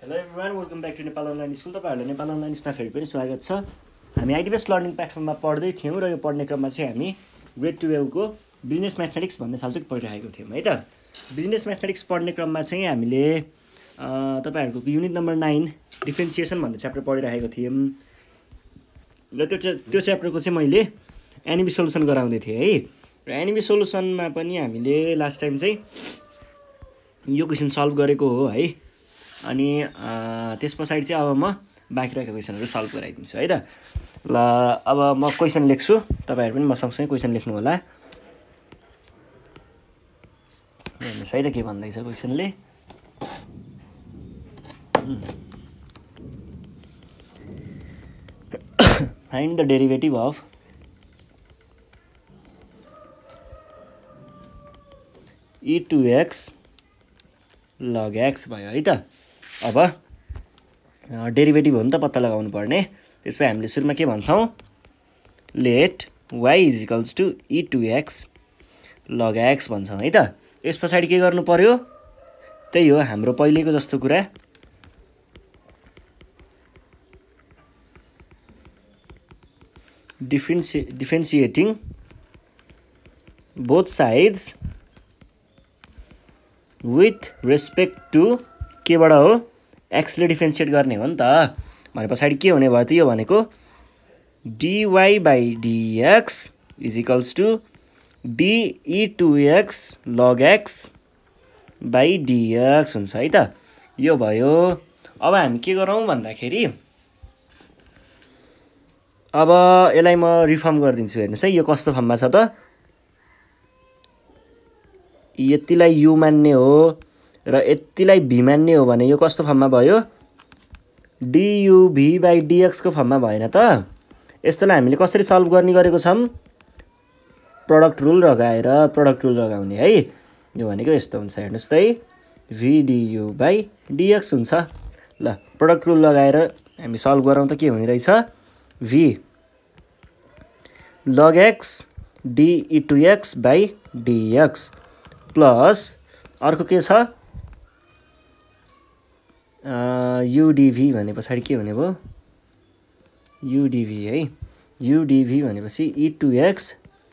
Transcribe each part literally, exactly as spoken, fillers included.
Hello everyone, welcome back to Nepal online school. तपाईँहरूलाई Nepal online स्कुलमा फेरि पनि स्वागत छ। हामी आइडिबेस्ट लर्निङ प्लेटफर्ममा पढ्दै थियौँ र यो पढ्ने क्रममा चाहिँ हामी ग्रेड टुवेल्भको बिजनेस म्याथमेटिक्स भन्ने सब्जेक्ट पढिरहेको थियौँ है त। बिजनेस म्याथमेटिक्स पढ्ने क्रममा चाहिँ हामीले तपाईँहरूको युनिट नम्बर नाइन डिफ्रेन्सिएसन भन्ने च्याप्टर पढिरहेको थियौँ र त्यो त्यो च्याप्टरको चाहिँ मैले एनिबी सोल्युसन गराउँदै थिएँ है। र एनिबी सोल्युसनमा पनि हामीले लास्ट टाइम चाहिँ यो क्वेसन सल्भ गरेको हो है। अनि त्यस पछाडि चाहिँ अब म बाँकी रहेको क्वेसनहरू सल्भ गराइदिन्छु है त। ल अब म क्वेसन लेख्छु, तपाईँहरू पनि म सँगसँगै क्वेसन लेख्नु होला। हेर्नुहोस् है त के भन्दैछ क्वेसनले। Find the derivative of e two x log x भयो है त। अब डेरिभेटिभ हो नि त पत्ता लगाउनु पर्ने। त्यसपछि हामीले सुरुमा के भन्छौँ, let y is equals to e two x log x भन्छौँ है त। यस पछाडि के गर्नु पर्यो, त्यही हो हाम्रो पहिलेको जस्तो कुरा, differenti differentiating both sides with respect to केबाट हो, एक्सले डिफ्रेन्सिएट गर्ने हो नि त। भने पछाडि के हुने भयो त, यो भनेको dy by dx is equals to d e two x log x by dx हुन्छ है त। यो भयो। अब हामी के गरौँ भन्दाखेरि, अब यसलाई म रिफर्म गरिदिन्छु। हेर्नुहोस् है यो कस्तो फर्ममा छ त, यतिलाई यु मान्ने हो र यतिलाई भी मान्ने हो भने यो कस्तो फर्ममा भयो, डियुभी बाई डिएक्सको फर्ममा भएन त। यस्तोलाई हामीले कसरी सल्भ गर्ने गरेको छौँ, प्रडक्ट रुल लगाएर प्रडक्ट रुल लगाउने है। यो भनेको यस्तो हुन्छ, हेर्नुहोस् त है, भिडियु बाई डिएक्स हुन्छ। ल प्रडक्ट रुल लगाएर हामी सल्भ गरौँ त के हुने रहेछ, v log x d e two x by dx plus अर्को के छ, युडिभी भने पछाडि के हुने भयो, युडिभी है। युडिभी भनेपछि ई टू एक्स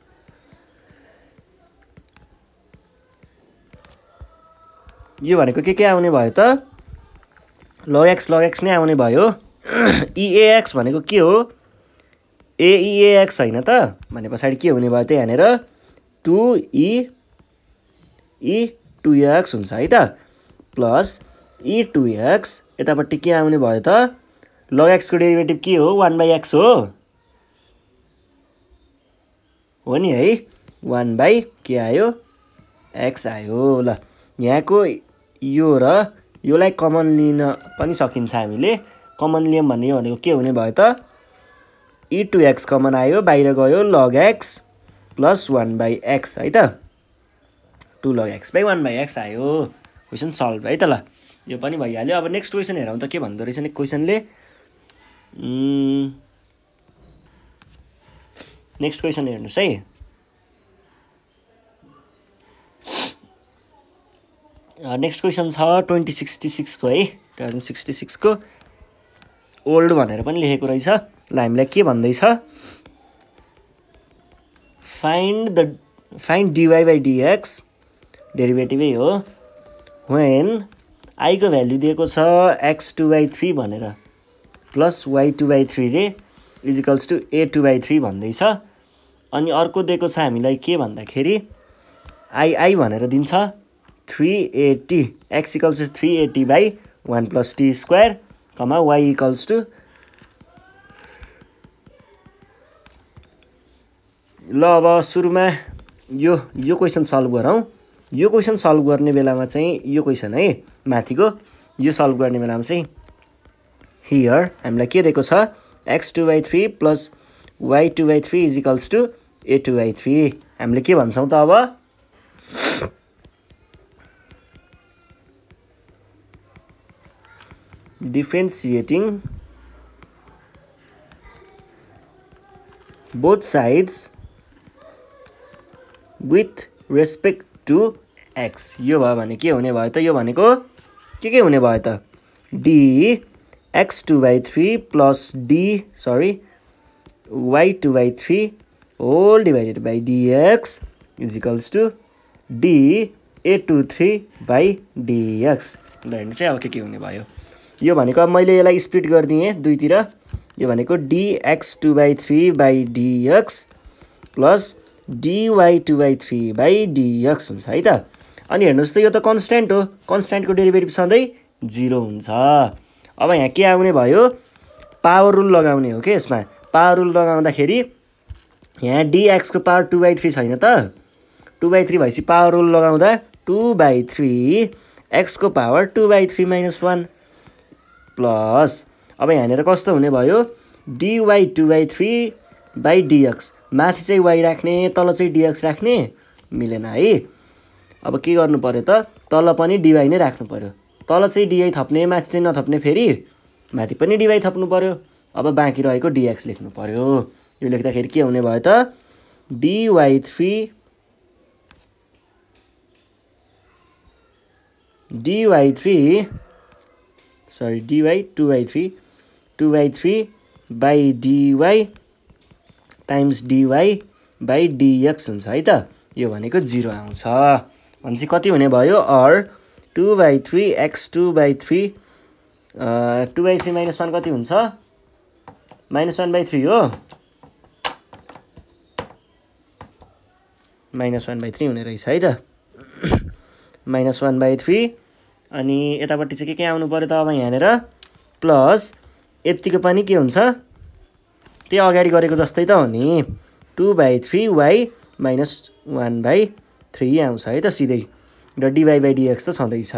यो भनेको के के आउने भयो त, लग एक्स लग एक्स नै आउने भयो। इएक्स भनेको के हो, एइएक्स होइन त। भने पछाडि के हुने भयो त, यहाँनिर two e e two x हुन्छ है त, प्लस ई टू एक्स यतापट्टि के आउने भयो त, लग एक्सको डेरिभेटिभ के हो, वान बाई एक्स हो हो नि है। वान बाई के आयो, एक्स आयो। ल यहाँको यो र योलाई कमन लिन पनि सकिन्छ हामीले। कमन लियौँ भन्ने यो भनेको के हुने भयो त, ई टू एक्स कमन आयो, बाहिर गयो log x plus one by x है त, two log x by one by x आयो। क्वेसन सल्भ है त। ल यो पनि भइहाल्यो। अब नेक्स्ट क्वेसन हेरौँ त के भन्दो रहेछ नि क्वेसनले। नेक्स्ट क्वेसन हेर्नुहोस् है, नेक्स्ट क्वेसन छ ट्वेन्टी सिक्सटी सिक्सको है, टु थाउजन्ड सिक्सटी सिक्सको ओल्ड भनेर पनि लेखेको रहेछ। ल हामीलाई के भन्दैछ, find the find dy by dx डेरिभेटिभै हो, वेन आईको भ्याल्यु दिएको छ एक्स टू बाई थ्री भनेर plus y two by three रे equals to a two by three भन्दैछ। अनि अर्को दिएको छ हामीलाई के भन्दाखेरि, आई आई भनेर दिन्छ three a t, x equals to three a t by one plus t square comma y equals to. ल अब सुरुमा यो यो क्वेसन सल्भ गरौँ। यो क्वेसन सल्भ गर्ने बेलामा चाहिँ यो क्वेसन है माथिको, यो सल्भ गर्ने बेलामा चाहिँ हियर हामीलाई के दिएको छ, x two by three plus y two by three is equals to a two by three. हामीले के भन्छौँ त अब, differentiating both sides with respect to x. यो भयो भने के हुने भयो त, यो भनेको के के हुने भयो त, d x two by three plus d, sorry, y two by three whole divided by dx is equals to d a twenty-three by dx. ल हेर्नु चाहिँ अब के के हुने भयो। यो भनेको अब मैले यसलाई स्प्लिट गरिदिएँ दुईतिर। यो भनेको dx two by three by dx plus dy two by three by dx हुन्छ है त। अनि हेर्नुहोस् त यो त कन्स्ट्यान्ट हो, कन्स्ट्यान्टको डेरिभेटिभ सधैँ जिरो हुन्छ। अब यहाँ के आउने भयो, पावर रुल लगाउने हो के यसमा। पावर रुल लगाउँदाखेरि यहाँ dx को पावर two by three छैन त, two by three भएपछि पावर रुल लगाउँदा two by three x को power two by three minus one plus अब यहाँनिर कस्तो हुने भयो, dy two by three by dx, माथि चाहिँ y राख्ने तल चाहिँ dx राख्ने मिलेन है। अब के गर्नु पर्यो त, तल पनि dy नै राख्नु पर्यो, तल चाहिँ dy थप्ने माथि चाहिँ नथप्ने, फेरि माथि पनि dy थप्नु पर्यो। अब बाँकी रहेको dx लेख्नु पर्यो। यो लेख्दाखेरि के हुने भयो त, dy three dy three sorry dy two by three two by three by dy times dy by dx हुन्छ है त। यो भनेको जिरो आउँछ भनेपछि कति हुने भयो, or two by three x two by three uh, two by three minus one कति हुन्छ, minus one by three हो, minus one by three हुने रहेछ है त, minus one by three। अनि यतापट्टि चाहिँ के के आउनु पर्यो त, अब यहाँनिर प्लस यतिको पनि के हुन्छ, त्यही अगाडि गरेको जस्तै त हो नि, two by three y minus one by three आउँछ है त सिधै, र dy by dx त छँदैछ।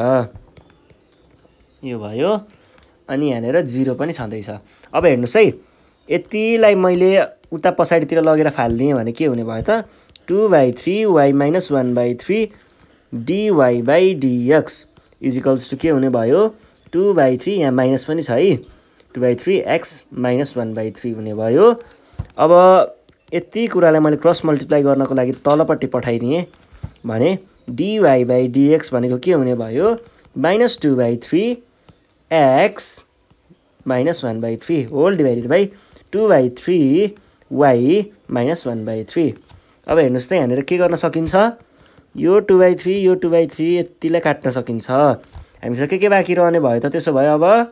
यो भयो। अनि यहाँनिर जिरो पनि छँदैछ। अब हेर्नुहोस् है, यतिलाई मैले उता पछाडितिर लगेर फालिदिएँ भने के हुने भयो त, two by three y minus one by three dy by dx is equals to के हुने भयो, two by three, यहाँ माइनस पनि छ है, two by three x minus one by three हुने भयो। अब यति कुरालाई मैले क्रस मल्टिप्लाई गर्नको लागि तलपट्टि पठाइदिएँ भने dy by dx भनेको के हुने भयो, minus two by three x minus one by three whole divided by two by three y minus one by three। अब हेर्नुहोस् त यहाँनिर के गर्न सकिन्छ, यो two by three यो two by three यतिलाई काट्न सकिन्छ। हामीसँग के के बाँकी रहने भयो त, त्यसो भयो अब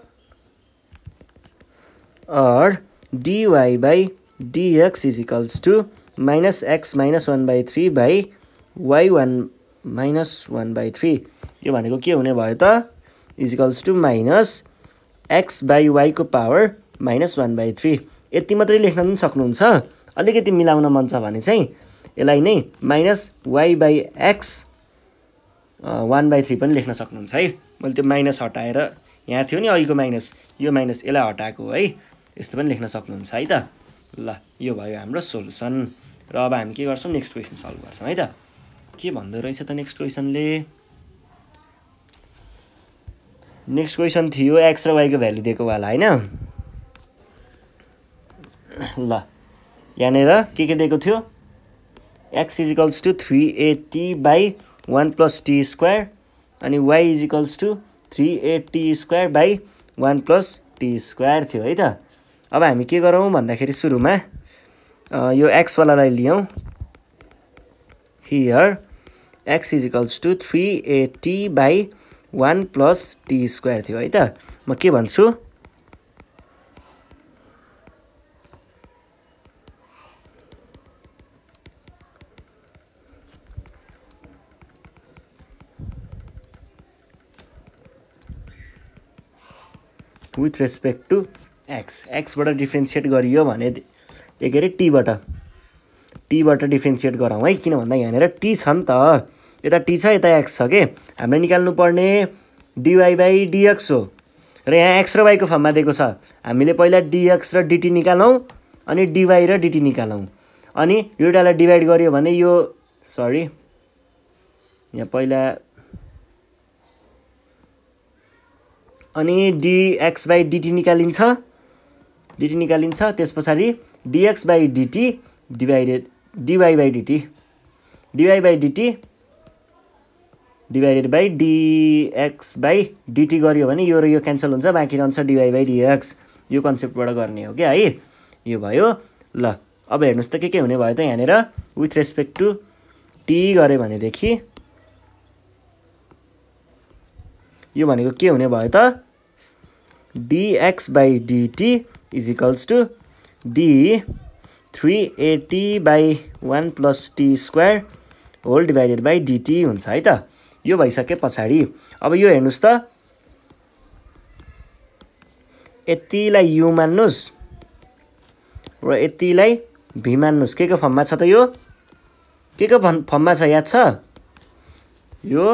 or dy by dx is equals to minus x minus one by three by y one minus one by three। यो भनेको के हुने भयो त, is equals to minus x by y को power minus one by three। यति मात्रै लेख्न पनि सक्नुहुन्छ, अलिकति मिलाउन मन छ भने चाहिँ यसलाई नै minus y by x one by three पनि लेख्न सक्नुहुन्छ है। मैले त्यो माइनस हटाएर, यहाँ थियो नि अघिको माइनस, यो माइनस यसलाई हटाएको है, यस्तो पनि लेख्न सक्नुहुन्छ है त। ल यो भयो हाम्रो सोलुसन। र अब हामी के गर्छौँ, नेक्स्ट क्वेसन सल्भ गर्छौँ है त। के भन्दो रहेछ त नेक्स्ट क्वेसनले, नेक्स्ट क्वेसन थियो x र y को भ्यालु दिएको वाला हैन। ल यहाँनिर के के दिएको थियो, x is equals to three eighty by one plus t square अनि y is equals to three eighty square by one plus t square थियो है त। अब हामी के गरौँ भन्दाखेरि सुरुमा यो x वालालाई लियौँ, here x is equals to three eighty by one plus t square थियो है त। म के भन्छु, with respect to x, x बाट डिफ्रेन्सिएट गरियो भने के अरे t बाट t बाट डिफ्रेन्सिएट गरौँ है, किन भन्दा यहाँनिर t छ नि त, यता t छ यता x छ के। हामीले निकाल्नु पर्ने dy by dx हो, र यहाँ x र y को फर्ममा दिएको छ। हामीले पहिला dx र dt निकालौँ अनि dy र dt निकालौँ, अनि यो दुईटालाई डिभाइड गरियो भने यो सरी यहाँ पहिला अनि dx by dt निकालिन्छ, dt निकालिन्छ, त्यस पछाडि dx by dt divided dy by dt, dy by dt divided by dx by dt गऱ्यो भने यो र यो क्यान्सल हुन्छ, बाँकी रहन्छ डिवाई बाई डिएक्स। यो कन्सेप्टबाट गर्ने हो क्या है। यो भयो। ल अब हेर्नुहोस् त के के हुने भयो त यहाँनिर विथ रेस्पेक्ट टु टी गऱ्यो भनेदेखि यो भनेको के हुने भयो त dx by dt is equals to d three a t by one plus t square whole divided by dt हुन्छ है त। यो भइसके पछाडि अब यो हेर्नुहोस् त यतिलाई यु मान्नुहोस् र यतिलाई भी मान्नुहोस्। के को फर्ममा छ त यो? के को फर्ममा छ याद छ? यो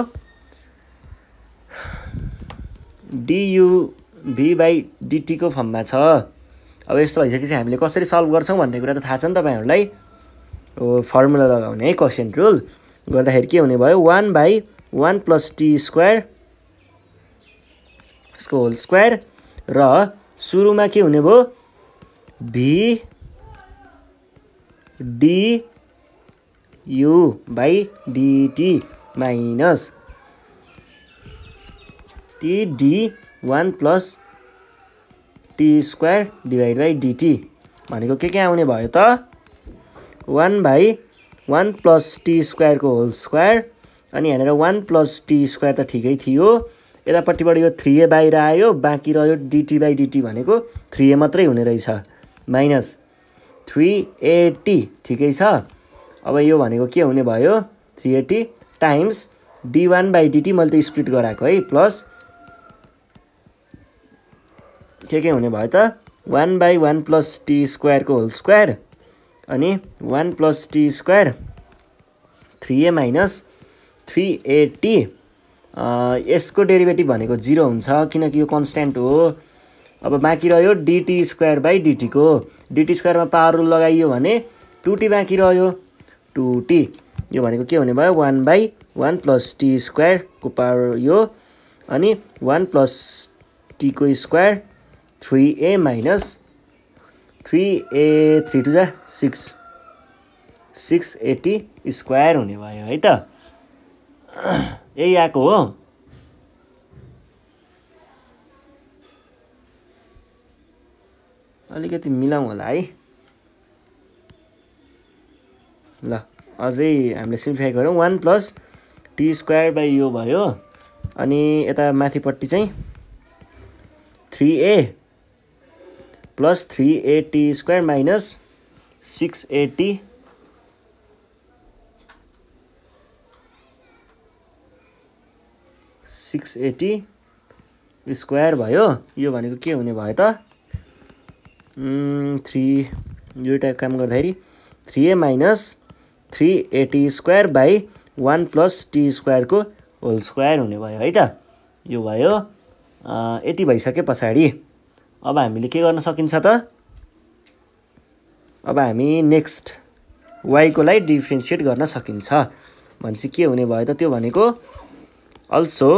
डियु भी बाई डिटी को फर्ममा छ। अब यस्तो भइसकेपछि हामीले कसरी सल्भ गर्छौँ भन्ने कुरा त थाहा छ नि तपाईँहरूलाई। फर्मुला लगाउने है, कोसेन्ट रुल गर्दाखेरि के हुने भयो one by one plus t square यसको होल स्क्वायर र सुरुमा के हुने भयो v d u by dt minus t d one plus t square divide by dt भनेको के के आउने भयो त one by one plus t स्क्वायरको होल स्क्वायर अनि यहाँनिर वान प्लस टी स्क्वायर त ठिकै थियो। यतापट्टिबाट यो थ्री ए बाहिर आयो, बाँकी रह्यो डिटी बाई डिटी भनेको थ्री ए मात्रै हुने रहेछ माइनस थ्री एटी ठिकै छ। अब यो भनेको के हुने भयो three a t times d one by dt मैले त स्प्लिट गराएको है प्लस के के हुने भयो त one by one plus t स्क्वायरको होल स्क्वायर अनि one plus t square three a minus three a t यसको डेरिभेटिभ भनेको जिरो हुन्छ किनकि यो कन्स्ट्यान्ट हो। अब बाँकी रह्यो डिटी स्क्वायर बाई डिटीको डिटी स्क्वायरमा पावर रुल लगाइयो भने टू टी बाँकी रह्यो टू टी। यो भनेको के हुने भयो one by one plus t स्क्वायरको पावर यो अनि वान प्लस टीको square three a minus three a three two जा सिक्स सिक्स एटी स्क्वायर हुने भयो है त। यही आएको हो। अलिकति मिलाउँ होला है। ल अझै हामीले सिम्प्लिफाई गरौँ one plus t square by यो भयो अनि यता माथिपट्टि चाहिँ three a plus three a t square minus six a t six a t square भयो। यो भनेको के हुने भयो त थ्री दुईवटा काम गर्दाखेरि three a minus three a t square by one plus t स्क्वायरको होल स्क्वायर हुने भयो है त। यो भयो। यति भइसके पछाडि अब हामीले के गर्न सकिन्छ त अब हामी नेक्स्ट वाईको लागि डिफ्रेन्सिएट गर्न सकिन्छ भनेपछि के हुने भयो त त्यो भनेको अल्सो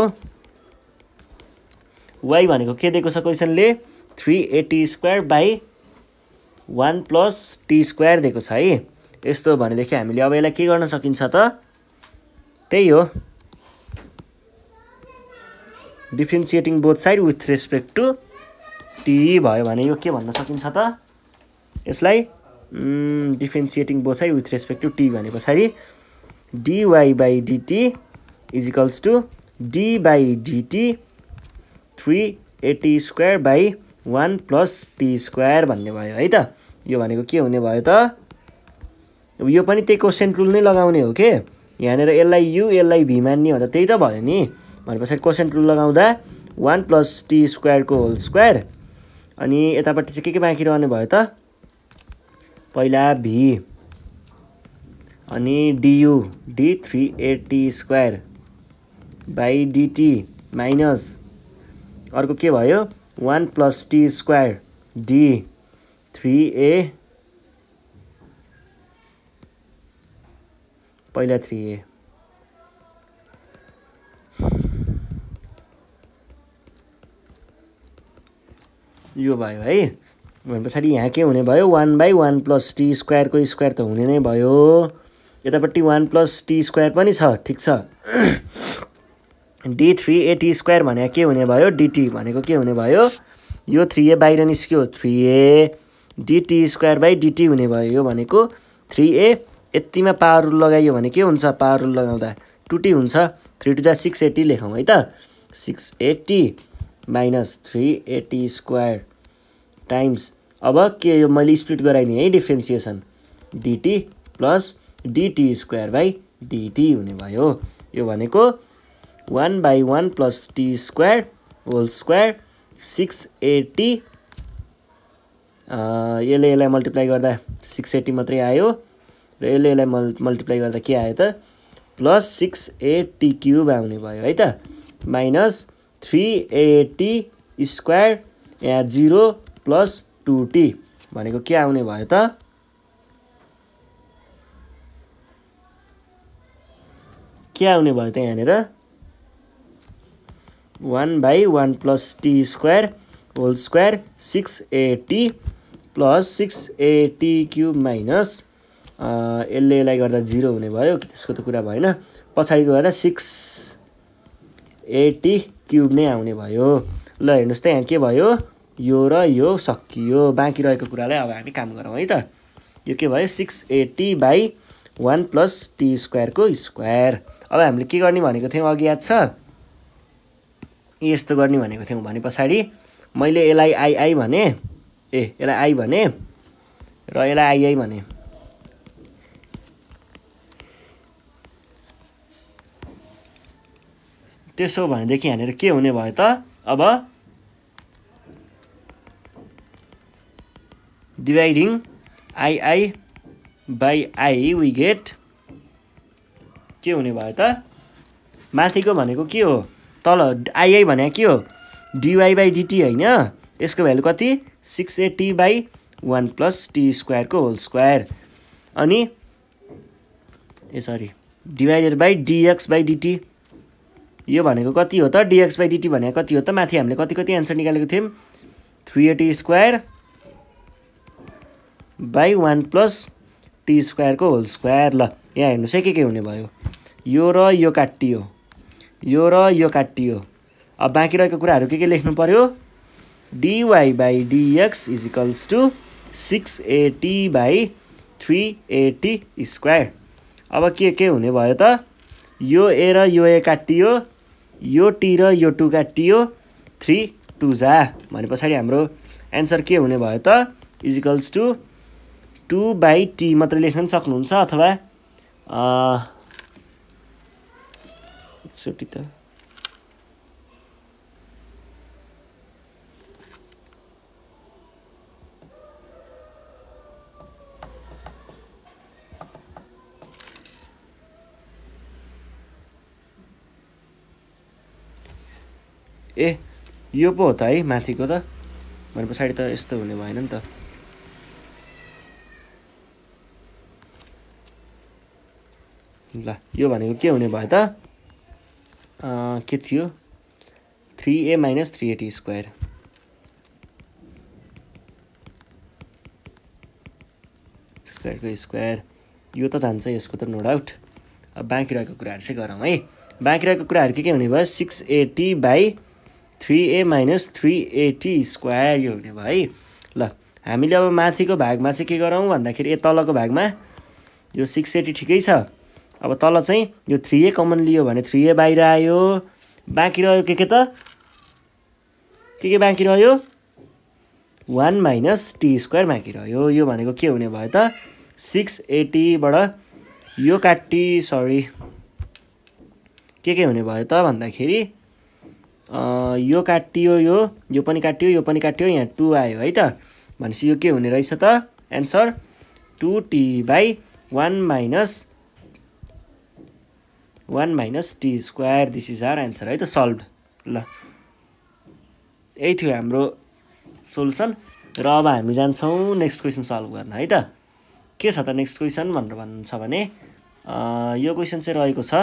वाई भनेको के दिएको छ क्वेसनले three a t square by one plus t square दिएको छ है। यस्तो भनेदेखि हामीले अब यसलाई के गर्न सकिन्छ त त्यही हो differentiating both side with respect to t भयो भने यो के भन्न सकिन्छ त यसलाई differentiating both side with respect to t भने पछाडि dy by dt is equals to d by dt three a t square by one plus t square भन्ने भयो है त। यो भनेको के हुने भयो त यो पनि त्यही कोसेन्ट रुल नै लगाउने हो के यहाँनिर यसलाई यु यसलाई भी मान्ने हो त त्यही त भयो नि भने पछाडि कोसेन्ट रुल लगाउँदा वान प्लस टी स्क्वायरको होल स्क्वायर अनि यतापट्टि चाहिँ के के बाँकी रहने भयो त पहिला भी अनि du d three a t square by dt minus अर्को के भयो one plus t square d three a पहिला थ्री ए यो भयो है भने पछाडि यहाँ के हुने भयो one by one plus t स्क्वायरको स्क्वायर त हुने नै भयो यतापट्टि वान प्लस टी स्क्वायर पनि छ ठिक छ d three a t square भनेको के हुने भयो डिटी भनेको के हुने भयो यो थ्री ए बाहिर निस्क्यो three a dt square by dt हुने भयो यो भनेको थ्री ए यतिमा पावर रुल लगाइयो भने के हुन्छ पावर रुल लगाउँदा टू टी हुन्छ थ्री टू जा सिक्स एटी लेखौँ है त six a t minus three a t square times अब के यो मैले स्प्लिट गराइदिएँ है differentiation dt plus dt square by dt हुने भयो यो भनेको one by one plus t square whole square six a t यसले यसलाई मल्टिप्लाई गर्दा सिक्स एटी मात्रै आयो र यसले यसलाई मल् मल्टिप्लाई गर्दा के आयो त प्लस सिक्स एटी क्युब आउने भयो है त माइनस थ्री एटी स्क्वायर यहाँ जिरो प्लस टू टी भनेको के आउने भयो त के आउने भयो त यहाँनिर one by one plus t square whole square six a t plus six a t cube minus यसले यसलाई गर्दा जिरो हुने भयो त्यसको त कुरा भएन पछाडिको गर्दा सिक्स एटी क्युब नै आउने भयो ल हेर्नुहोस् त यहाँ के भयो यो र यो सकियो बाँकी रहेको कुरालाई अब हामी काम गरौँ है त यो के भयो six a t by one plus t स्क्वायरको स्क्वायर अब हामीले के गर्ने भनेको थियौँ अघि याद छ यस्तो गर्ने भनेको थियौँ भने पछाडि मैले यसलाई आइआई भने ए यसलाई आई भने र यसलाई आइआई भने त्यसो भनेदेखि यहाँनिर के हुने भयो त अब dividing ii by i we get के हुने भयो त माथिको भनेको के हो तल आइआई भनेको के हो डिवाई बाई डिटी होइन यसको भ्यालु कति six a t by one plus t स्क्वायरको होल स्क्वायर अनि a sorry divided by dx by dt यो भनेको कति हो त डिएक्स बाई डिटी भनेको कति हो त माथि हामीले कति कति एन्सर निकालेको थियौँ three a t square by one plus t स्क्वायरको होल स्क्वायर ल यहाँ हेर्नुहोस् है के के हुने भयो यो र यो काटियो यो र यो काटियो अब बाँकी रहेको कुराहरू के के लेख्नु पर्यो dy by dx is equals to six a t by three a t square अब के के हुने भयो त यो ए र यो ए काटियो यो टी र यो टू काटियो थ्री टू जा भने पछाडि हाम्रो एन्सर के हुने भयो त is equals to two by t मात्रै लेख्न सक्नुहुन्छ अथवा एकचोटि त ए यो पो हो त है माथिको त भने पछाडि त यस्तो हुने भएन नि त ल यो भनेको के हुने भयो त के थियो three a minus three a t square स्क्वायरको स्क्वायर यो त जान्छ यसको त नो डाउट अब बाँकी रहेको कुराहरू चाहिँ गरौँ है बाँकी रहेको कुराहरू के के हुने भयो six a t by three a minus three a t square यो हुने भयो है ल हामीले अब माथिको भागमा चाहिँ के गरौँ भन्दाखेरि ए तलको भागमा यो सिक्स एटी ठिकै छ अब तल चाहिँ यो थ्री ए कमन लियो भने थ्री ए बाहिर आयो बाँकी रह्यो के के त के के बाँकी रह्यो वान माइनस टी स्क्वायर बाँकी रह्यो यो भनेको के हुने भयो त सिक्स एटीबाट यो काटी सरी के के हुने भयो त भन्दाखेरि यो काटियो यो यो पनि काटियो यो पनि काटियो यहाँ टू आयो है त भनेपछि यो के हुने रहेछ त answer two t by one minus one minus t square this is our answer है त सल्भ ल यही थियो हाम्रो सोल्युसन र अब हामी जान्छौँ नेक्स्ट क्वेसन सल्भ गर्न है त के छ त नेक्स्ट क्वेसन भनेर भन्नुहुन्छ भने यो क्वेसन चाहिँ रहेको छ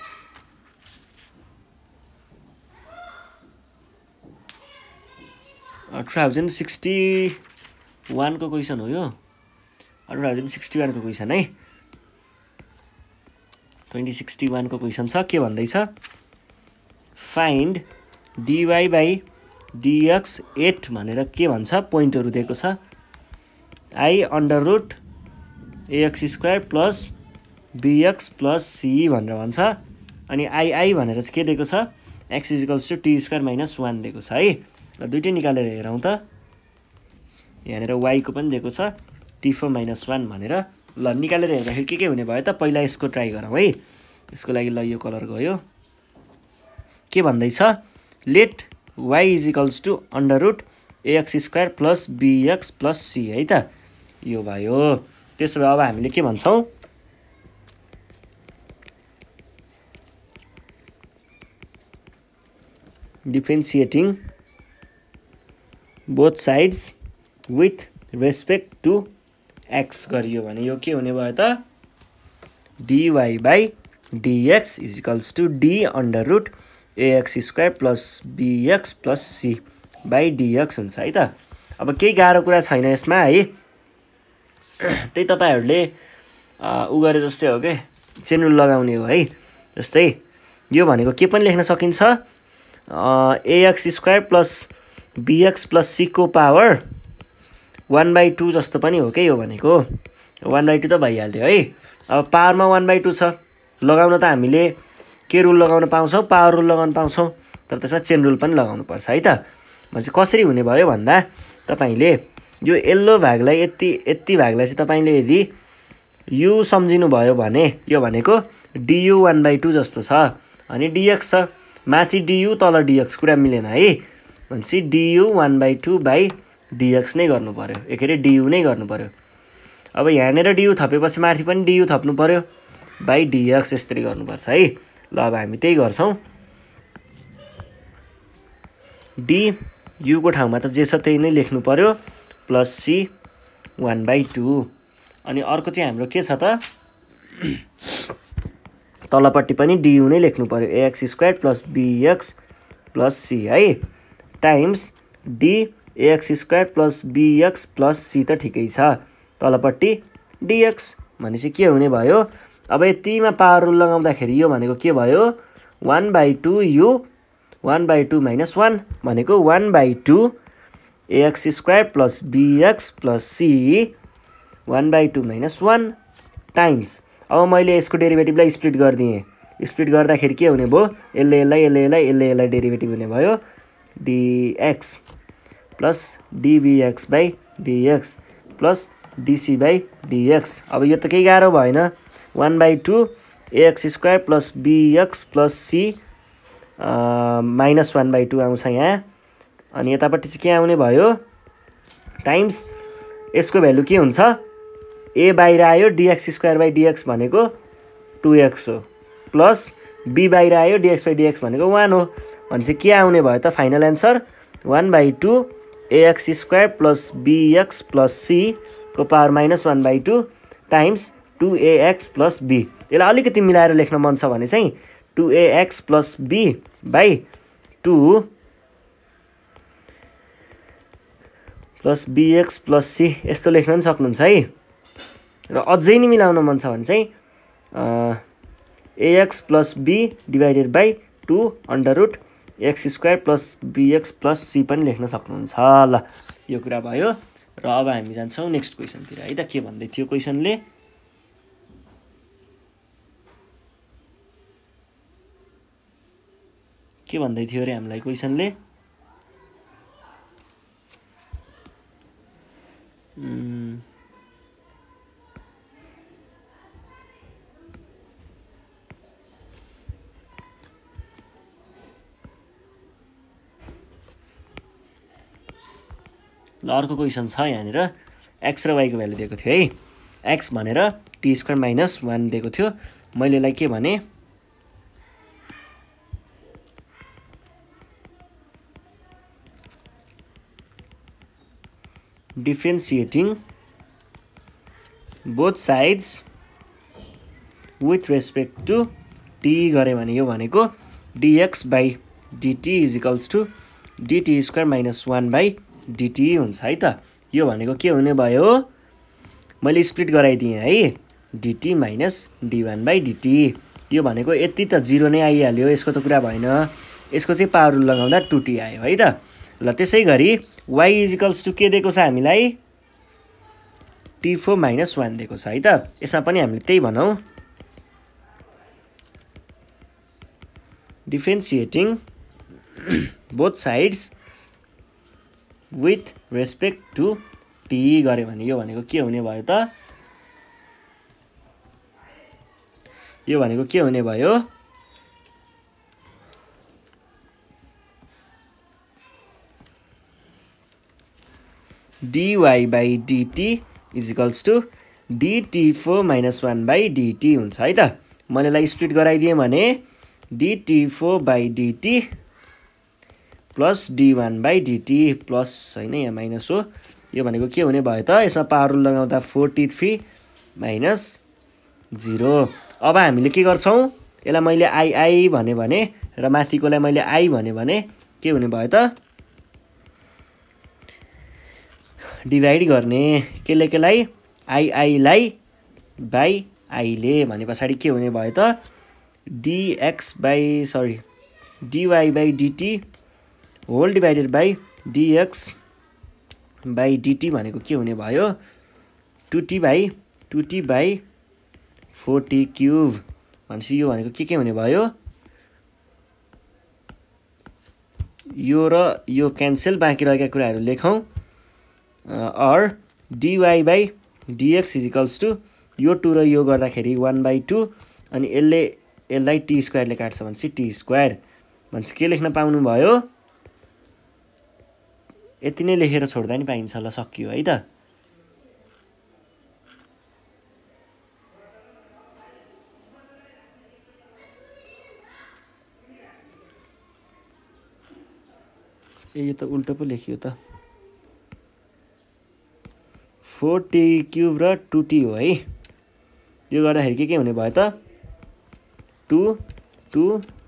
टु थाउजन्ड सिक्सटी वानको क्वेसन हो यो टु थाउजन्ड सिक्सटी वानको क्वेसन है ट्वेन्टी सिक्सटी वानको क्वेसन छ के भन्दैछ find dy by dx at भनेर के भन्छ पोइन्टहरु दिएको छ i under root ax square plus bx plus c भनेर भन्छ अनि i i भनेर चाहिँ के दिएको छ x equals to t square minus one दिएको छ है र दुईटै निकालेर हेरौँ त यहाँनेर y को पनि दिएको छ t फोर माइनस वन भनेर ल निकालेर हेर्दाखेरि के के हुने भयो त पहिला यसको ट्राई गरौँ है यसको लागि ल यो कलर गयो के भन्दै छ let y is equals to under root ax square plus bx plus c है त यो भयो त्यसो भए अब हामीले के भन्छौं differentiating both sides with respect to x गरियो भने यो के हुने भयो त dy by dx is equals to d under root ax square plus bx plus c by dx हुन्छ है त अब केही गाह्रो कुरा छैन यसमा है त्यही तपाईहरुले उ गरे जस्तै हो के चेन रुल लगाउने हो है जस्तै यो भनेको के पनि लेख्न सकिन्छ ax square plus bx plus c को पावर वन बाई टू जस्तो पनि हो के यो भनेको वन बाई टू त भइहाल्यो है अब पावरमा वन बाई टू छ लगाउन त हामीले के रुल लगाउन पाउँछौं पावर रुल लगाउन पाउँछौं तर त्यसमा चेन रुल पनि लगाउनु पर्छ है त भने कसरी हुने भयो भन्दा तपाईले यो येल्लो भागलाई यति यति भागलाई चाहिँ तपाईले यदि u सम्झिनु भयो भने यो भनेको du वन बाई टू जस्तो छ अनि dx छ माथि du तल dx कुरा मिलेन है भनेपछि du one by two by dx नै गर्नु पर्यो एकेरे du नै गर्नु पर्यो अब यहाँनेर du थपेपछि माथि पनि du थप्नु पर्यो बाई dx यसरी गर्नुपर्छ है ल अब हामी त्यही गर्छौं d u को ठाउँमा त जे छ त्यही नै लेख्नु पर्यो plus c one by two अनि अर्को चाहिँ हाम्रो के छ त तलपट्टि पनि du नै लेख्नु पर्यो ax square plus bx plus c है times d ax square plus bx plus c त ठिकै छ तलपट्टि dx भनेपछि के हुने भयो अब यतिमा पावर रुल लगाउँदाखेरि यो भनेको के भयो one by two u one by two minus one भनेको one by two ax square plus bx plus c one by two minus one times अब मैले यसको डेरिभेटिभलाई स्प्लिट गर्दिएँ स्प्लिट गर्दाखेरि के हुने भयो यसले यसलाई यसले यसलाई यसले यसलाई डेरिभेटिभ हुने भयो dx plus dbx by dx plus dc by dx अब यो त केही गाह्रो भएन one by two ax square plus bx plus c minus one by two आउँछ यहाँ अनि यतापट्टि चाहिँ के आउने भयो टाइम्स यसको भ्यालु के हुन्छ a बाहिर आयो dx स्क्वायर बाई dx भनेको टू एक्स हो प्लस b बाहिर आयो dx बाई dx भनेको वन हो भनेपछि के आउने भयो त final answer one by two ax square plus bx plus c को power minus one by two times two a x plus b यसलाई अलिकति मिलाएर लेख्न मन छ भने चाहिँ two a x plus b by two plus bx plus c यस्तो लेख्न पनि सक्नुहुन्छ है र अझै नि मिलाउन मन छ भने चाहिँ ax plus b divided by two under root x square plus bx plus c पनि लेख्न सक्नुहुन्छ ल यो कुरा भयो र अब हामी जान्छौं नेक्स्ट क्वेशनतिर है त के भन्दै थियो क्वेशनले के भन्दै थियो रे हामीलाई क्वेशनले ल अर्को क्वेशन छ यहाँनिर x र y को भ्यालु दिएको थियो है x भनेर t स्क्वायर माइनस वन दिएको थियो मैले यसलाई के भने differentiating both sides with respect to t गरे भने यो भनेको dx by dt is equals to dt square minus one by dt हुन्छ है त यो भनेको के हुने भयो मैले स्प्लिट गराइदिएँ है dt minus d one by dt यो भनेको यति त जीरो नै आइहाल्यो यसको त कुरा भएन यसको चाहिँ पावर रुल लगाउँदा टू टी आयो है त। ल त्यसै गरी y इजिकल्स टू के दिएको छ हामीलाई टी फोर माइनस वान दिएको छ है त। यसमा पनि हामीले त्यही भनौँ differentiating both sides with respect to t गऱ्यो भने यो भनेको के हुने भयो त यो भनेको के हुने भयो dy by dt is equals to dt four minus one by dt हुन्छ है त। मैले यसलाई स्प्लिट गराइदिएँ भने dt four by dt plus d one by dt plus हैन यहाँ माइनस हो। यो भनेको के हुने भयो त यसमा पावर रुल लगाउँदा four t three minus zero. अब हामीले के गर्छौँ यसलाई मैले आई आई भने भने र माथिकोलाई मैले आई भने भने के हुने भयो त डिभाइड गर्ने केले केलाई आई आईलाई बाई आईले भने पछाडि के हुने भयो त dx by sorry dy by dt whole divided by dx by dt भनेको के हुने भयो two t by two t by four t cube भनेपछि यो भनेको के के हुने भयो यो र यो क्यान्सल बाँकी रहेका कुराहरू लेखौँ or dy by dx is equals to यो टू र यो गर्दाखेरि वान बाई टू अनि यसले यसलाई टी स्क्वायरले काट्छ भनेपछि टी स्क्वायर भनेपछि के लेख्न पाउनुभयो यति नै लेखेर छोड्दा नि पाइन्छ। ल सकियो है त। ए यो त उल्टो पो लेखियो त फोर टी क्युब र टू टी हो है। यो गर्दाखेरि के के हुने भयो त two two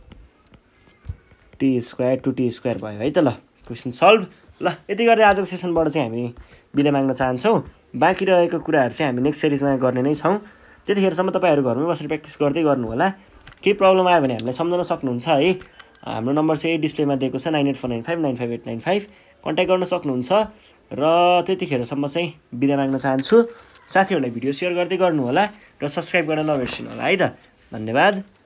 t square two t square भयो है त। ल क्वेसन सल्भ। ल यति गर्दै आजको सेसनबाट चाहिँ हामी बिदा माग्न चाहन्छौँ। बाँकी रहेको कुराहरू चाहिँ हामी नेक्स्ट सिरिजमा गर्ने नै छौँ। त्यतिखेरसम्म तपाईँहरू घरमै बसेर प्र्याक्टिस गर्दै गर्नु होला। केही प्रब्लम आयो भने हामीलाई सम्झाउन सक्नुहुन्छ है। हाम्रो नम्बर चाहिँ डिस्प्लेमा दिएको छ nine eight four nine five nine five eight nine five contact गर्न सक्नुहुन्छ। र त्यतिखेरसम्म चाहिँ बिदा माग्न चाहन्छु। साथीहरूलाई भिडियो सेयर गर्दै गर्नु होला र सब्सक्राइब गर्न नबिर्सिनु होला है त। धन्यवाद।